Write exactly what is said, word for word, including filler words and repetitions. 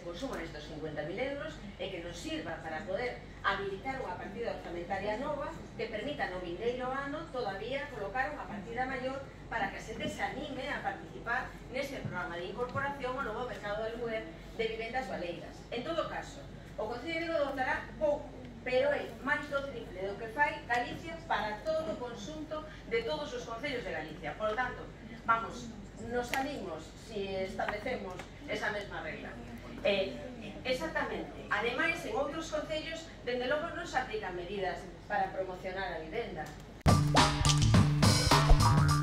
consumo nestes cincuenta mil euros e que nos sirva para poder habilitar unha partida orzamentaria nova que permita no vindeiro ano todavía colocar unha partida maior para que a xente se anime a participar neste programa de incorporación ao novo mercado de alquiler de vivendas baleiras. En todo caso, o Concello de Vigo dotará pouco, pero é máis do triple do que fai Galicia para todo o conxunto de todos os concellos de Galicia. Por lo tanto, vamos, nos salimos si establecemos esa mesma regla. Eh, exactamente. Ademais, en outros concellos, dende logo non se aplican medidas para promocionar a vivenda.